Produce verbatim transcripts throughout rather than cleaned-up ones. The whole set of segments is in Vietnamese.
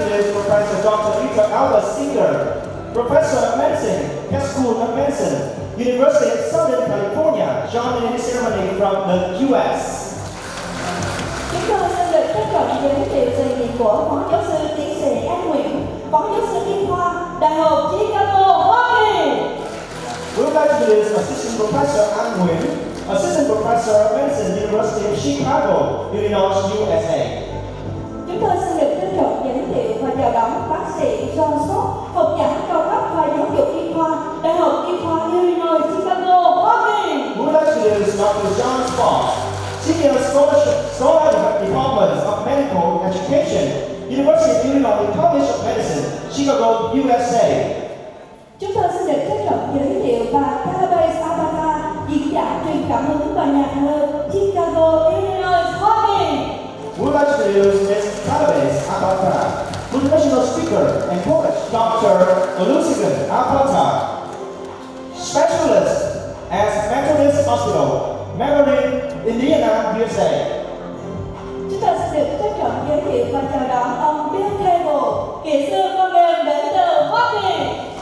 introduce Professor Doctor Rita Albert Singer, Professor of Medicine, Keck School of Medicine, University of Southern California, joining in the ceremony from the U S. Chúng tôi xin được trân trọng giới thiệu sự hiện diện của Phó Giáo sư Tiến sĩ An Nguyễn, Phó Giáo sư y khoa, Đại học Chicago, Hoa Kỳ. We would like to introduce Assistant Professor An Nguyen, Assistant Professor of Medicine, University of Chicago, Illinois, U S A. Chúng tôi xin được trân trọng giới thiệu và chào đón bác sĩ John Scott, học giả cao cấp và giáo dục y khoa, Đại học Y khoa Illinois, Chicago, Hoa Kỳ. We would like to introduce Doctor John Scott, Senior Scholarship Scholar Department of Medical Education, University of Illinois College of Medicine, Chicago, U S A. Chúng tôi xin được trân trọng giới thiệu bà Calabase Abata, diễn giả truyền cảm hứng và nhà thơ, Chicago, Illinois, Hoa Kỳ. We would like to introduce Miz Calabase Abata, motivational speaker and poet Doctor Olusegun Abata, specialist at Methodist Hospital, Maryland, Indiana, U S A. Chúng tôi xin được trân trọng giới thiệu và chào đón ông Bill Cable, kỹ sư con đường đến từ Hoa Kỳ.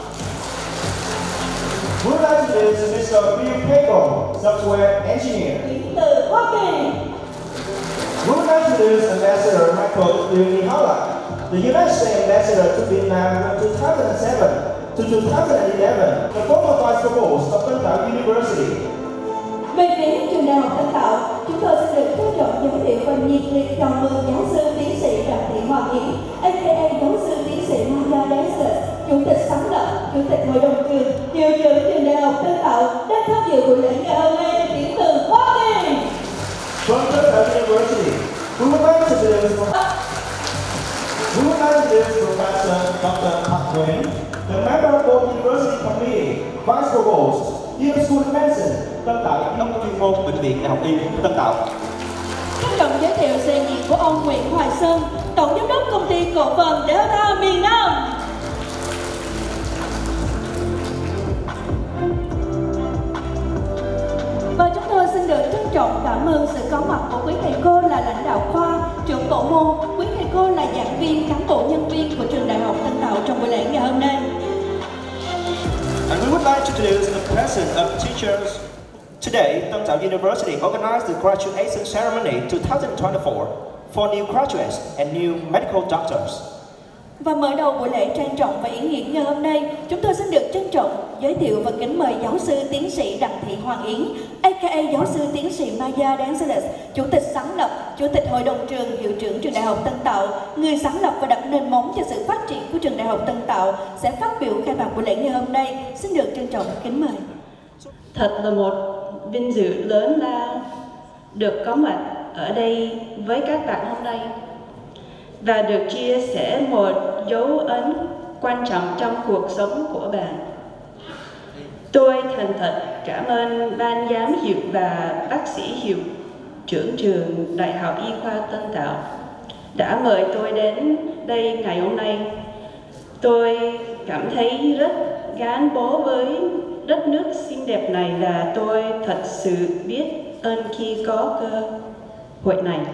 We would like to introduce Mister Bill Cable, software engineer. Đến từ Hoa Kỳ. We would like to introduce Ambassador Michael Lihala, the United States Ambassador to Vietnam from two thousand seven to two thousand eleven, the former Vice Provost of Tân Tạo University. Về phía trường Đại học Tân Tạo, chúng tôi xin được trân trọng giới thiệu và nhiệt liệt chào mừng giáo sư tiến sĩ Đặng Thị Hoàng Yến, a ca a giáo sư tiến sĩ Maya Dennis, chủ tịch sáng lập, chủ tịch hội đồng trường, hiệu trưởng trường Đại học Tân Tạo, đang tham dự buổi lễ ngày hôm nay đến từ Hoa Kỳ. From Tân Tạo University, we would like to introduce we would like to introduce Professor Doctor Park Nguyen, the member of the University Committee, Vice Provost, U S School of Medicine, Tân Tạo Nông chuyên môn Bệnh viện Đại học Y Tân Tạo. Trân trọng giới thiệu sự hiện diện của ông Nguyễn Hoài Sơn, tổng giám đốc công ty cổ phần Delta miền Nam. Và chúng tôi xin được trân trọng cảm ơn sự có mặt của quý thầy cô là lãnh đạo khoa, trưởng bộ môn, quý thầy cô là giảng viên, cán bộ nhân viên của trường Đại học Tân Tạo trong buổi lễ ngày hôm nay. And we would like to introduce the President of Teachers. Today, Tân Tạo University organized the graduation ceremony twenty twenty-four for new graduates and new medical doctors. Và mở đầu buổi lễ trang trọng và ý nghĩa ngày hôm nay, chúng tôi xin được trân trọng giới thiệu và kính mời giáo sư tiến sĩ Đặng Thị Hoàng Yến, a ca a giáo sư tiến sĩ Maya Dennis, chủ tịch sáng lập, chủ tịch hội đồng trường, hiệu trưởng trường Đại học Tân Tạo, người sáng lập và đặt nền móng cho sự phát triển của trường Đại học Tân Tạo, sẽ phát biểu khai mạc buổi lễ ngày hôm nay. Xin được trân trọng kính mời. Thật là một vinh dự lớn lao được có mặt ở đây với các bạn hôm nay và được chia sẻ một dấu ấn quan trọng trong cuộc sống của bạn. Tôi thành thật cảm ơn ban giám hiệu và bác sĩ hiệu trưởng trường Đại học Y khoa Tân Tạo đã mời tôi đến đây ngày hôm nay. Tôi cảm thấy rất gắn bó với đất nước xinh đẹp này và tôi thật sự biết ơn khi có cơ hội này.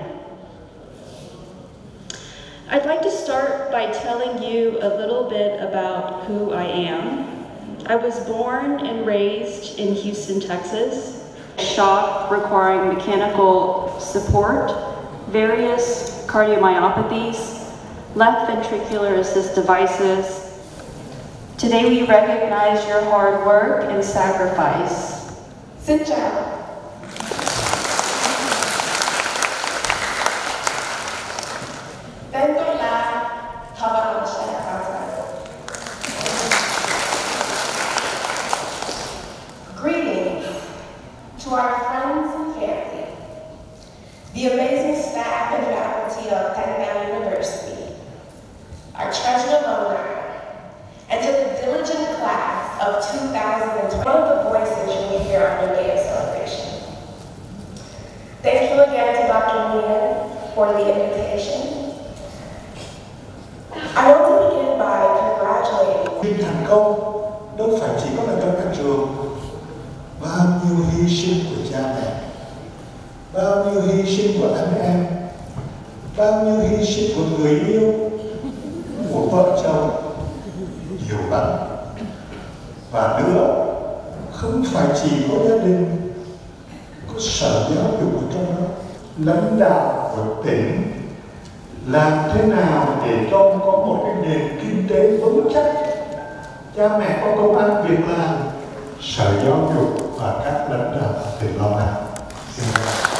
I'd like to start by telling you a little bit about who I am. I was born and raised in Houston, Texas. Shock requiring mechanical support, various cardiomyopathies, left ventricular assist devices. Today we recognize your hard work and sacrifice. Xin chào. Tên tôi là Thava Shaya. Greetings to our friends and family, the amazing staff and faculty of Tân Tạo University, our treasured alumni, and to the diligent class of two thousand twenty, one of the voices you will hear on your day of celebration. Thank you again to Doctor Nguyen for the invitation. I want to begin by congratulating. Khi thành công đâu phải chỉ có là trong các trường, bao nhiêu hy sinh của cha mẹ, bao nhiêu hy sinh của anh em, bao nhiêu hy sinh của người yêu, của vợ chồng nhiều lắm. Và nữa, không phải chỉ có gia đình, có sở giáo dục ở trong đó, lãnh đạo của tỉnh làm thế nào để cho có một cái nền kinh tế vững chắc, cha mẹ có công ăn việc làm, sở giáo dục và các lãnh đạo tỉnh lo làm. Xin cảm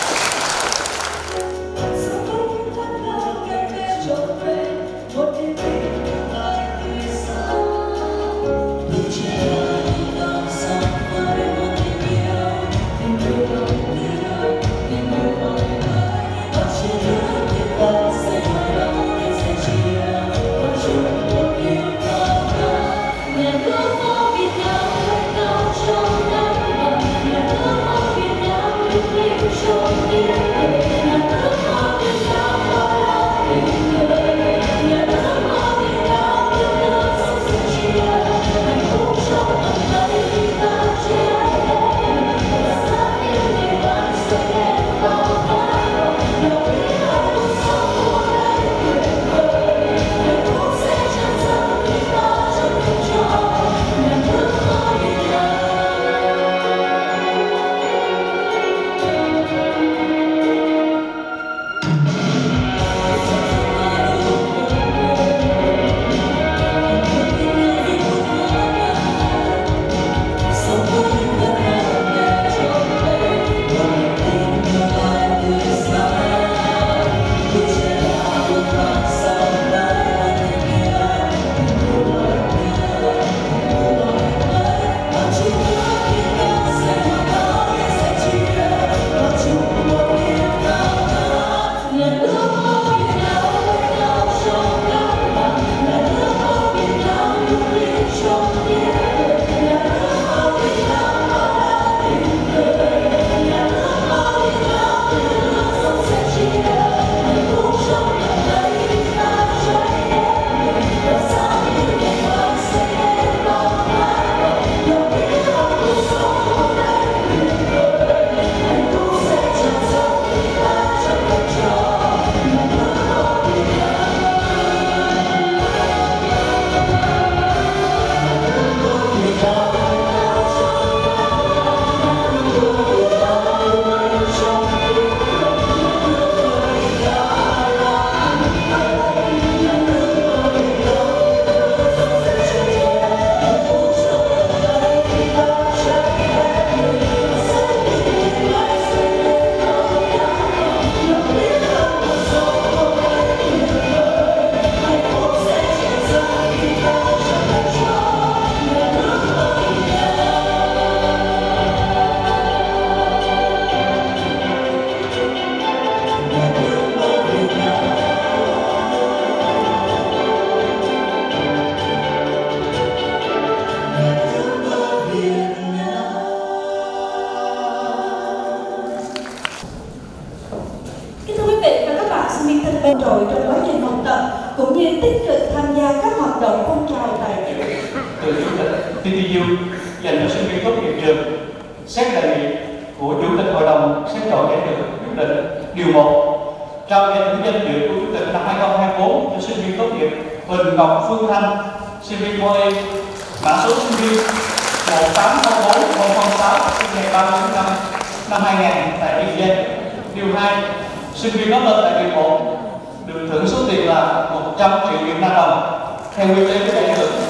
bên trội trong quá trình học tập cũng như tích cực tham gia các hoạt động phong trào tại trường. Từ chủ tịch tê tê u dành cho sinh viên tốt nghiệp trường, xét đề nghị của chủ tịch hội đồng xét chọn giải thưởng quyết định điều một trao giải thưởng danh dự của chủ tịch năm hai không hai tư cho sinh viên tốt nghiệp Huỳnh Ngọc Phương Thanh, sinh viên Boe, mã số sinh viên một tám không bốn không không sáu, sinh ngày ba mươi tháng năm năm hai nghìn tại Yên Giang. Điều hai, sinh viên có lên tại điều một được thưởng số tiền là một trăm triệu Việt Nam đồng theo quy chế của giải thưởng.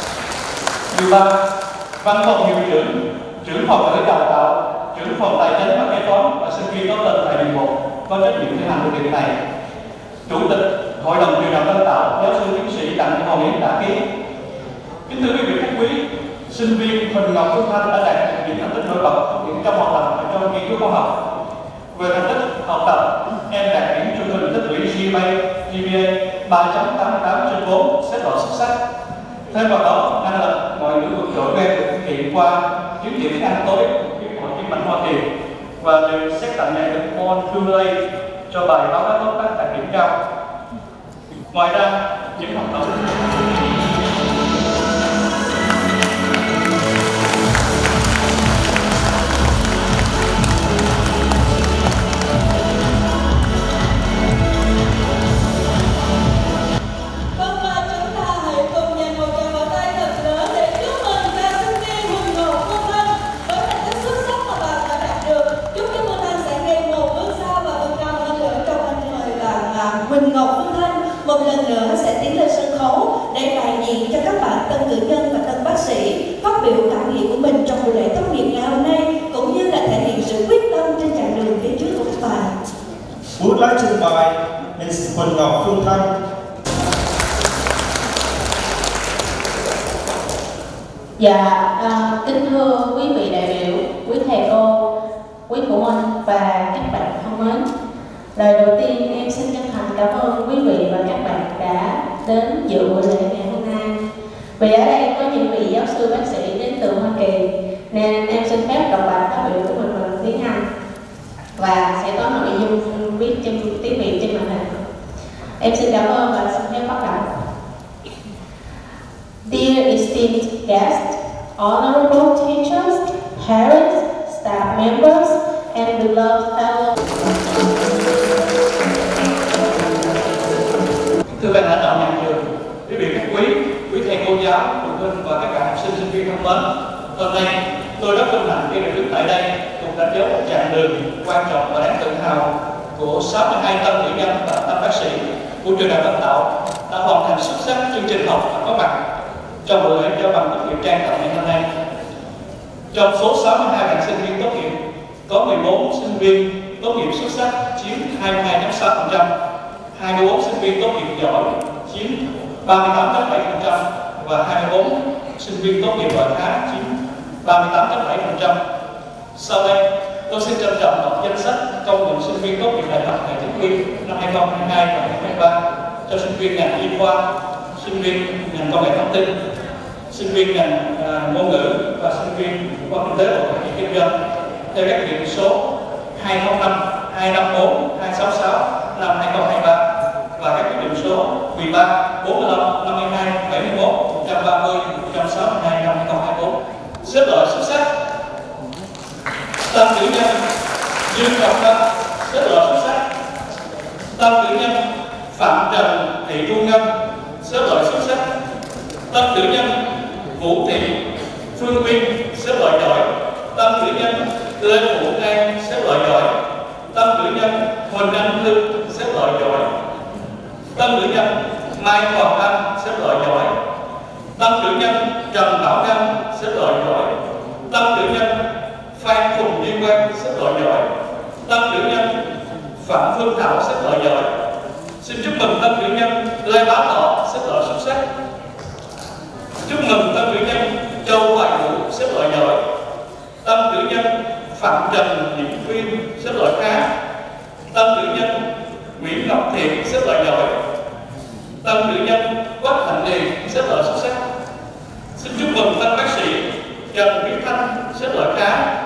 Điều ba, văn phòng hiệu trưởng, trưởng phòng quản lý đào tạo, trưởng phòng tài chính và kế toán và sinh viên có lên tại điều một có trách nhiệm thi hành công việc này. Chủ tịch Hội đồng Truyền đạo Tân tạo giáo sư tiến sĩ Đặng Thị Hồng Yến đã ký. Kính thưa quý vị khách quý, sinh viên Huỳnh Ngọc Phương Thanh đã đạt được những thành tích nổi bật những trong học tập và trong nghiên cứu khoa học. Về thành tích học tập, em đạt điểm trung bình tích lũy giê pê a, giê pê a ba chấm tám mươi tám trên bốn, xếp loại xuất sắc. Thêm vào đó, năng lực ngoại ngữ vượt trội của em được thực hiện qua chứng chỉ tiếng Anh tối của Hiệp hội Tim mạch Hoa Kỳ và được xét tặng nhận được môn Cumulate cho bài báo cáo tóm tắt đạt điểm cao. Ngoài ra, những hoạt động Vâng, và sân khấu để đại diện cho các bạn tân cử nhân và tân bác sĩ phát biểu cảm nghĩ của mình trong buổi lễ tốt nghiệp ngày hôm nay, cũng như là thể hiện sự quyết tâm trên chặng đường phía trước của các bạn. We would like to invite Miz Huỳnh Ngọc Phương Thanh. Dạ, à, kính thưa quý vị đại biểu, quý thầy cô, quý phụ huynh và các bạn thân mến. Lời đầu tiên em xin chân thành cảm ơn quý vị và các bạn đã đến dự buổi lễ ngày hôm nay. Vì ở đây có những vị giáo sư bác sĩ đến từ Hoa Kỳ, nên em xin phép đọc bài phát biểu của mình bằng tiếng Anh và sẽ có nội dung viết trên tiếng Việt trên màn hình. Em xin cảm ơn và xin phép bắt đầu. Dear esteemed guests, honorable teachers, parents, staff members, and beloved fellow. Thưa ban lãnh đạo nhà trường, quý vị các quý, quý thầy cô giáo, phụ huynh và các bạn học sinh sinh viên thân mến, hôm nay tôi rất vinh hạnh khi được đứng tại đây cùng đánh dấu một chặng đường quan trọng và đáng tự hào của sáu mươi hai tân cử nhân và tân bác sĩ của trường Đại học Tân Tạo đã hoàn thành xuất sắc chương trình học và có mặt trong buổi lễ trao bằng tốt nghiệp trang trọng ngày hôm nay. Trong số sáu mươi hai bạn sinh viên tốt nghiệp, có mười bốn sinh viên tốt nghiệp xuất sắc chiếm hai mươi hai phẩy sáu phần trăm, hai mươi bốn sinh viên tốt nghiệp giỏi chiếm ba mươi tám phẩy bảy phần trăm và hai mươi bốn sinh viên tốt nghiệp loại khá chiếm ba mươi tám phẩy bảy phần trăm. Sau đây, tôi xin trân trọng đọc danh sách công nhận sinh viên tốt nghiệp đại học ngành chính quy năm hai không hai hai và hai không hai ba cho sinh viên ngành y khoa, sinh viên ngành công nghệ thông tin, sinh viên ngành uh, ngôn ngữ và sinh viên khoa kinh tế và quản trị kinh doanh theo các điểm số hai không năm, hai năm bốn, hai sáu sáu năm hai không hai ba và các điểm số mười ba, bốn mươi lăm, năm mươi hai, bảy mươi mốt, một trăm ba mươi, một trăm sáu mươi hai năm hai không hai bốn. Xếp loại xuất sắc tân cử nhân Dương Ngọc Tâm, xếp loại xuất sắc tân cử nhân Phạm Trần Thị Thu Ngân, xếp loại xuất sắc tân cử nhân Vũ Thị Phương Quyên, xếp loại giỏi tân cử nhân Lê Vũ An, xếp loại giỏi tân cử nhân Huỳnh Anh Thư, xếp loại giỏi tân cử nhân Mai Hoàng Anh, xếp loại giỏi tân cử nhân Trần Bảo Ngân, xếp loại giỏi tân cử nhân Phan Phùng Duy Quang, xếp loại giỏi tân cử nhân Phạm Phương Thảo, xếp loại giỏi. Xin chúc mừng tân cử nhân Lê Bá Thọ, xếp loại xuất sắc. Chúc mừng tân cử nhân Châu Hoài Vũ, xếp loại giỏi. Tân cử nhân Phạm Trần Diễm Quyên, xếp loại khá. Tân cử nhân Nguyễn Ngọc Thiện, xếp loại giỏi. Tân cử nhân Quách Thành Điền, xếp loại xuất sắc. Xin chúc mừng tân bác sĩ Trần Viết Thanh, xếp loại khá.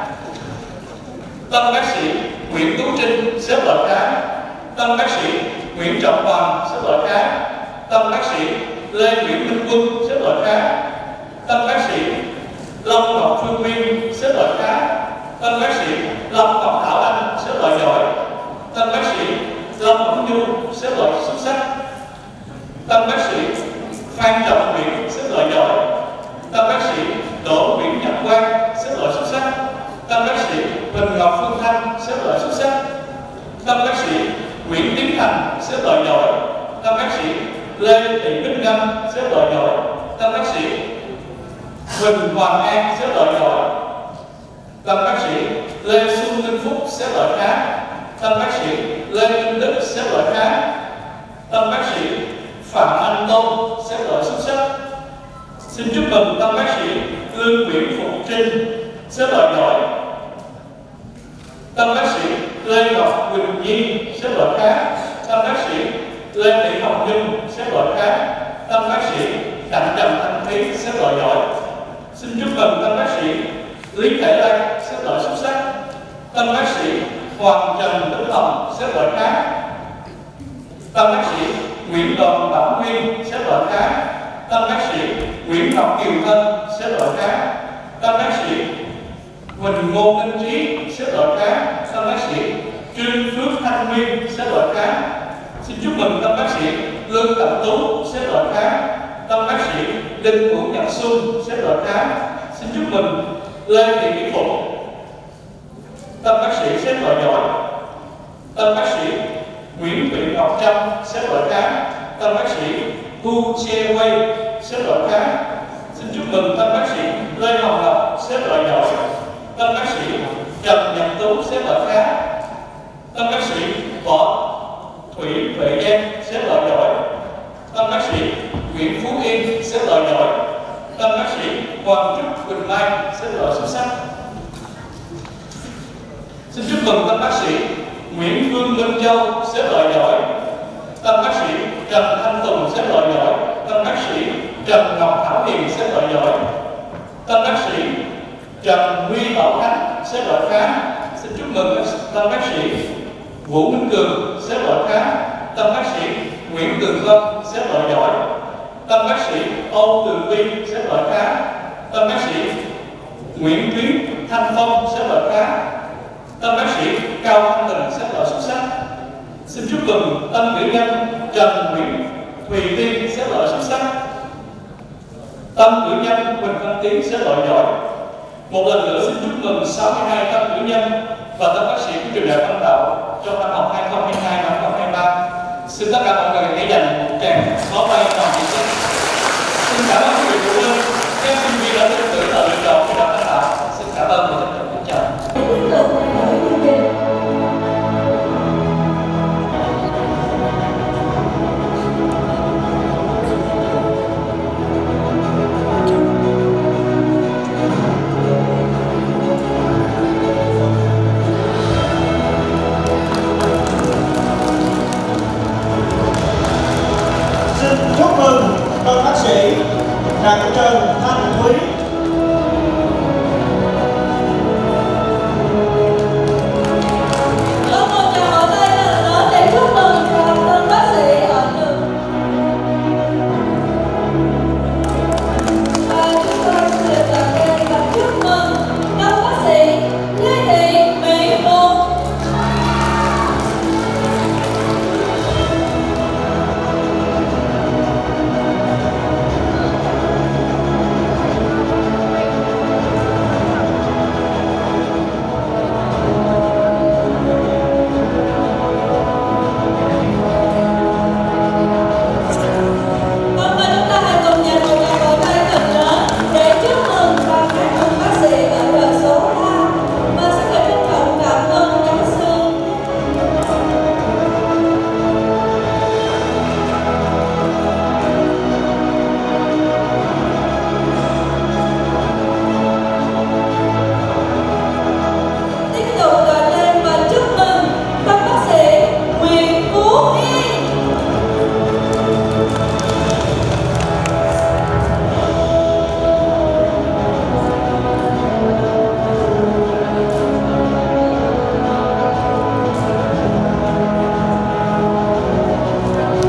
Tân bác sĩ Nguyễn Tú Trinh, xếp loại khá. Tân bác sĩ Nguyễn Trọng Hoàng, xếp loại khá. Tân bác sĩ Lê Nguyễn Minh Quân, xếp loại khá. Tân bác sĩ Long Ngọc Phương Nguyên, xếp loại khá. Tân bác sĩ Lâm Ngọc Thảo Anh, xếp loại giỏi. Tân bác sĩ Lâm Ngọc Nhu, xếp loại xuất sắc. Tân bác sĩ Phan Trọng Nguyễn, xếp loại giỏi. Tân bác sĩ Đỗ Nguyễn Nhật Quang, xếp loại xuất sắc. Tân bác sĩ Huỳnh Ngọc Phương Thanh, xếp loại xuất sắc. Tân bác sĩ Nguyễn Tiến Thành, xếp loại giỏi. Tân bác sĩ Lê Thị Bích Ngân, xếp loại giỏi. Tân bác sĩ Huỳnh Hoàng An, xếp loại giỏi. Tân bác sĩ Lê Xuân Minh Phúc, xếp loại khá. Tân bác sĩ Lê Minh Đức, xếp loại khá. Tân bác sĩ Phạm Anh Tôn, xếp loại xuất sắc. Xin chúc mừng tân bác sĩ Lương Nguyễn Phục Trinh, xếp loại giỏi. Tân bác sĩ Lê Ngọc Quỳnh Nhi, xếp loại khá. Tân bác sĩ Lê Thị Ngọc Nhung, xếp loại khá. Tân bác sĩ Đặng Trần Thanh Thúy, xếp loại giỏi. Xin chúc mừng tân bác sĩ Lý Thể Lan, xếp loại xuất sắc. Tân bác sĩ Hoàng Trần Đức Hồng, xếp loại khá. Tân bác sĩ Nguyễn Đoàn Bảo Nguyên, xếp loại khá. Tân bác sĩ Nguyễn Ngọc Kiều Thân, xếp loại khá. Tân bác sĩ Huỳnh Ngô Minh Trí, xếp loại khá. Tân bác sĩ Trương Phước Thanh Nguyên, xếp loại khá. Xin chúc mừng tân bác sĩ Lương Cẩm Tú, xếp loại khá. Tân bác sĩ Đinh Vũ Nhật Xuân, xếp loại khá. Xin chúc mừng Lê Thị Mỹ Phụng. Tân bác sĩ xếp loại giỏi. Tân bác sĩ Nguyễn Thị Ngọc Trâm, xếp loại khá. Tân bác sĩ Tu Che Wei, xếp loại khá. Xin chúc mừng tân bác sĩ Lê Hồng Ngọc, xếp loại giỏi. Tân bác sĩ Trần Nhật Tú, xếp loại khá. Tân bác sĩ Võ Thủy Huệ Giang, xếp loại giỏi. Tân bác sĩ Nguyễn Phú Yên, xếp loại giỏi. Tân bác sĩ Hoàng Trúc Quỳnh Mai, xếp loại xuất sắc. Xin chúc mừng tân bác sĩ Nguyễn Phương Linh Châu, xếp loại giỏi. Tân bác sĩ Trần Thanh Tùng, xếp loại giỏi. Tân bác sĩ Trần Ngọc Thảo Hiền, xếp loại giỏi. Tân bác sĩ Trần Huy Bảo Khánh, xếp loại khá. Xin chúc mừng tân bác sĩ Vũ Minh Cường, xếp loại khá. Tân bác sĩ Nguyễn Tường Vân, xếp loại giỏi. Tân bác sĩ Âu Tường Vi, xếp loại khá. Tân bác sĩ Nguyễn Tuyến Thanh Phong, xếp loại khá. Tân bác sĩ Cao Thanh Tình, xếp loại xuất sắc. Xin chúc mừng tân cử nhân Trần Nguyễn Thùy Tiên, xếp loại xuất sắc. Tân cử nhân Quỳnh Văn Tiến, xếp loại giỏi. Một lần nữa xin chúc mừng sáu mươi hai tân cử nhân và tân bác sĩ của trường Đại học Văn Đạo trong năm học hai nghìn không trăm hai mươi hai hai nghìn không trăm hai mươi ba. Xin tất cả mọi người hãy dành một tràng pháo tay toàn thị trấn. Xin cảm ơn quý vị phụ huynh, các sinh viên đã tin tưởng là lựa chọn của Đại học Văn Đạo. Xin cảm ơn và trân trọng kính chào. Chúc mừng tân bác sĩ Đặng Trần Thanh Thúy. Có một tràng vỗ tay lần nữa để chúc mừng tân bác sĩ ở trường. Và chúng tôi xin được đặt tên và chúc mừng tân bác sĩ Lê Thị Mỹ Phụng.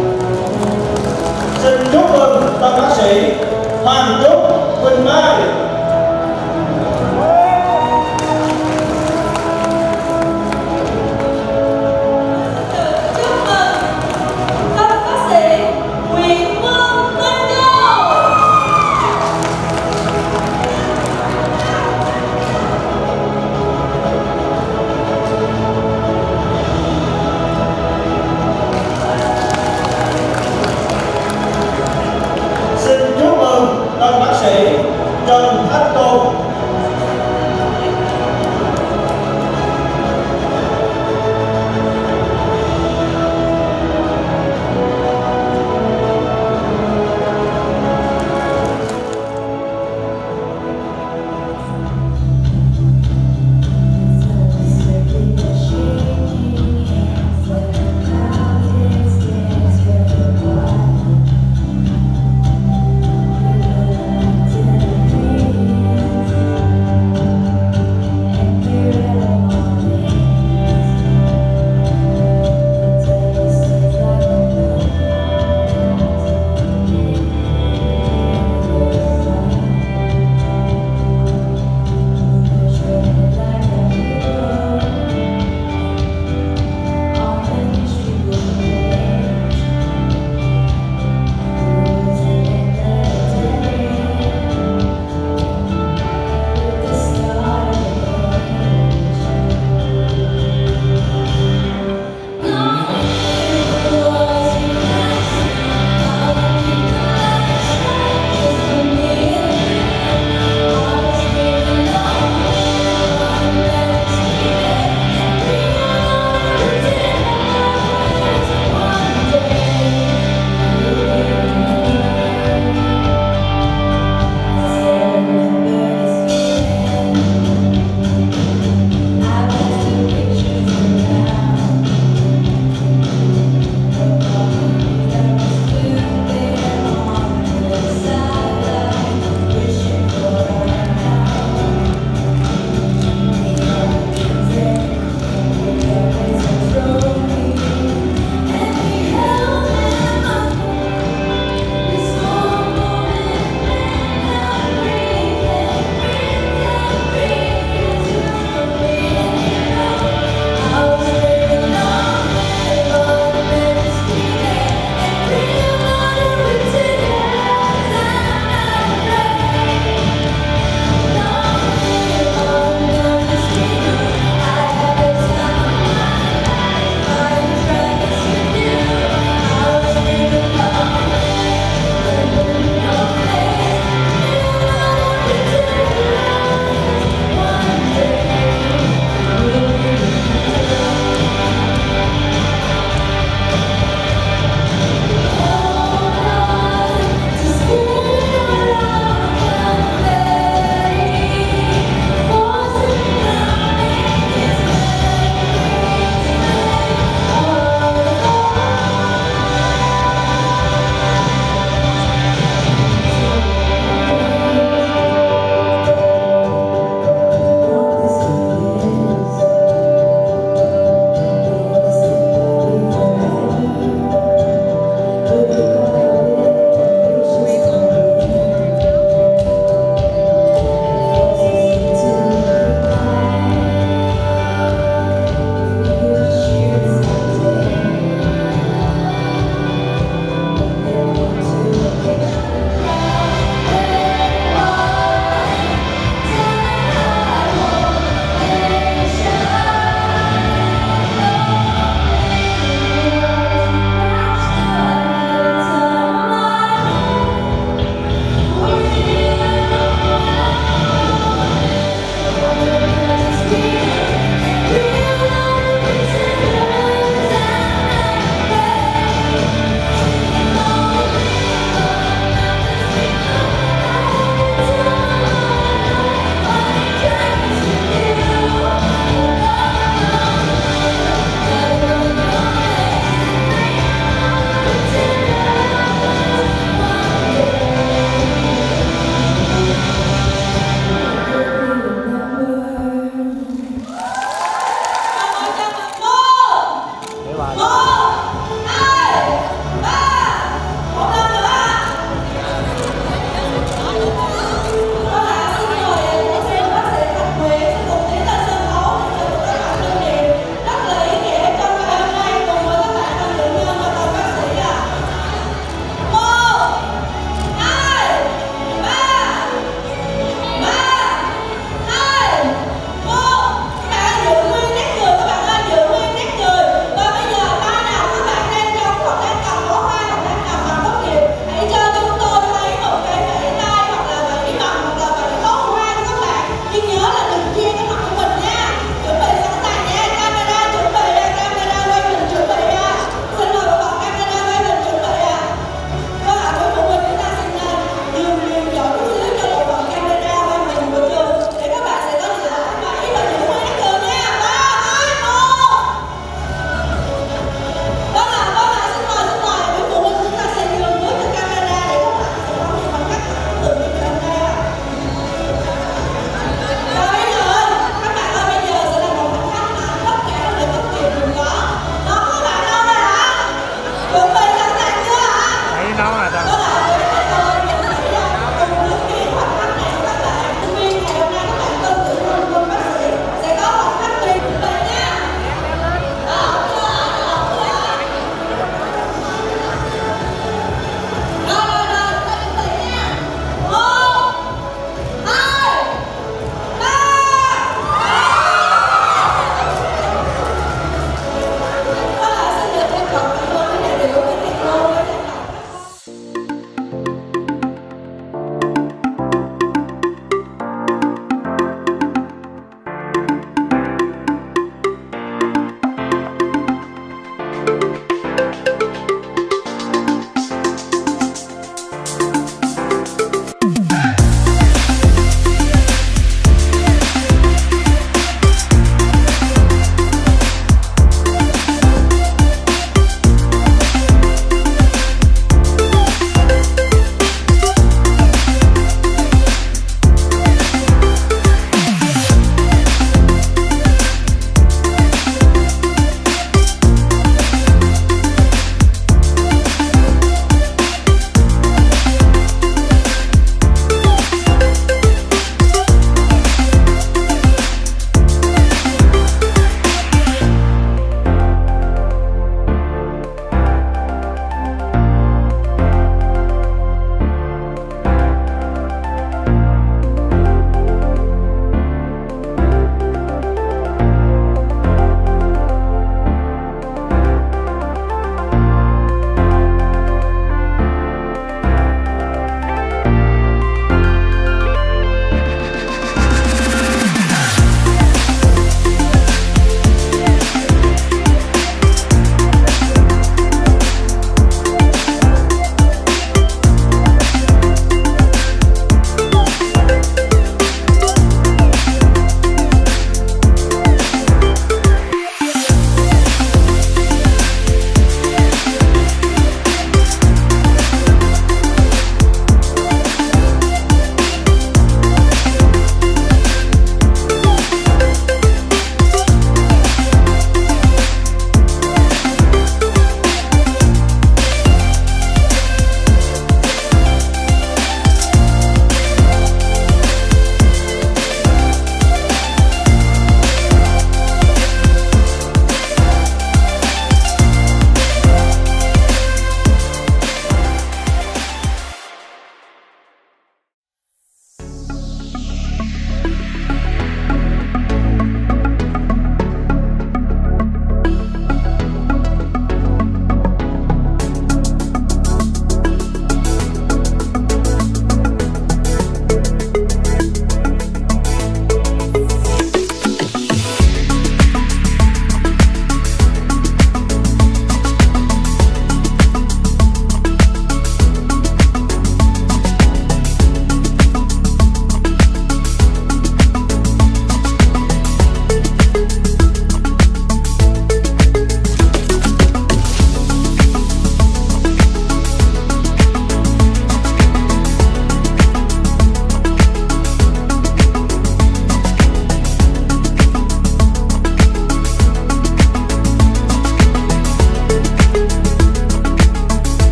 Xin chúc mừng tân bác sĩ Hoàng Trúc Quỳnh Mai.